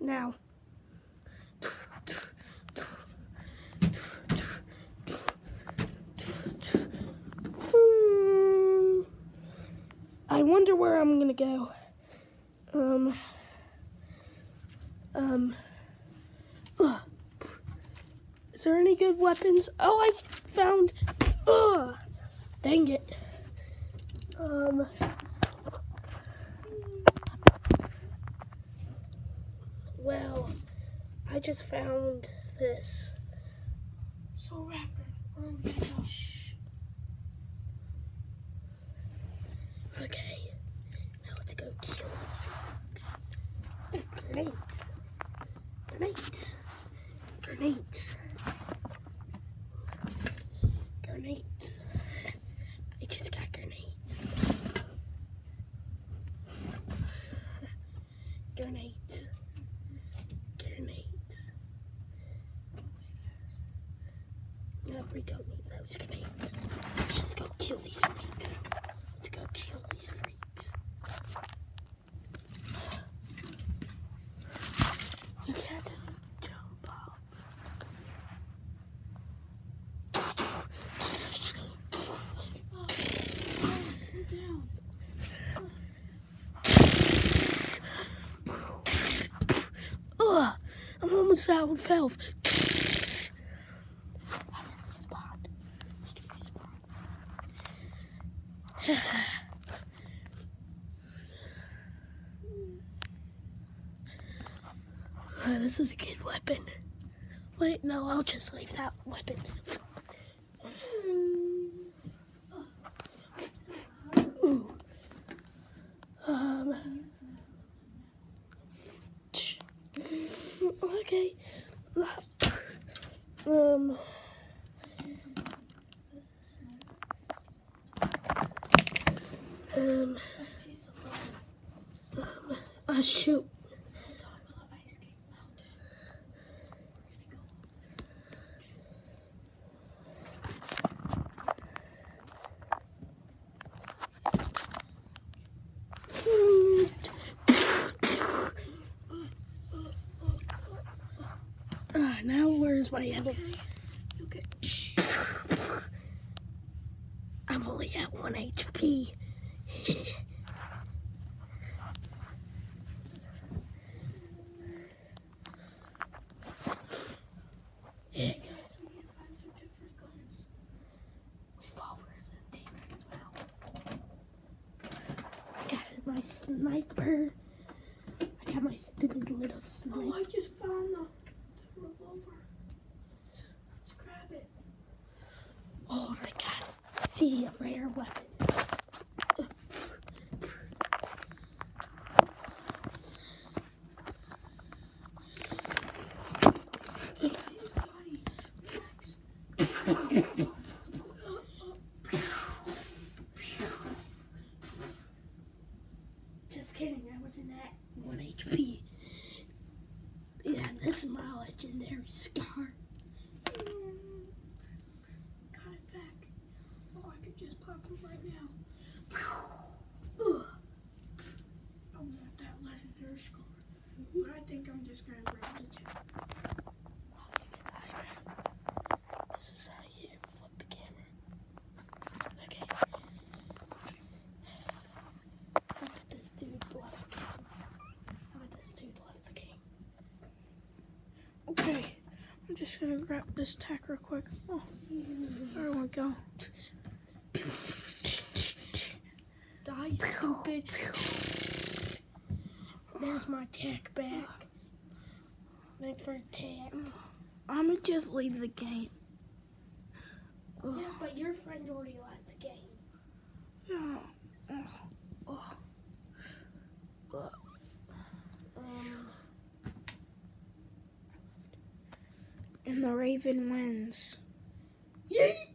now. I wonder where I'm gonna go. Is there any good weapons? Oh, I found, dang it. Well, I just found this. So rapper, where are we gonna go? Okay, now let's go kill these frogs. Oh, grenades. Grenades. Grenades. Grenades. I just got grenades. Grenades. Grenades. No, we don't need those grenades. Let's just go kill these freaks. Let's go kill these freaks. You can't just jump up. Down. I'm almost out of health. I never respawned. I can respawn. This is a good weapon. Wait, no, I'll just leave that weapon. Ooh. Okay. I see something. Shoot. On top of the Ice King Mountain. We're gonna go Now where's my other? Okay. I'm only at 1 HP. Hey guys, we need to find some different guns. Revolvers and T-Rex mouth. I got my sniper. I got my stupid little sniper. Oh, I just found the revolver. Let's grab it. Oh my god. I see a rare weapon. I see somebody. Just kidding, I wasn't at 1 HP. Yeah, this is my legendary scar. Got it back. Oh, I could just pop it right now. I want that legendary scar. But I think I'm just gonna grab the two. This is how you flip the camera. Okay. How about this dude left the game? How about this dude left the game? Okay. I'm just gonna grab this tack real quick. Oh, there we go. Die, stupid. There's my tack back. Wait for a tack. I'm gonna just leave the game. Yeah, but your friend already left the game. Yeah. And the Raven wins. Yeet!